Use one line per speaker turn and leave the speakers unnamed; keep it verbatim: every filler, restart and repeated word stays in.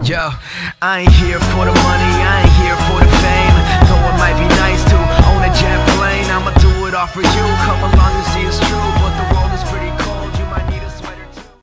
Yo, I ain't here for the money, I ain't here for the fame. Though it might be nice to own a jet plane, I'ma do it all for you. Come along and see it's true.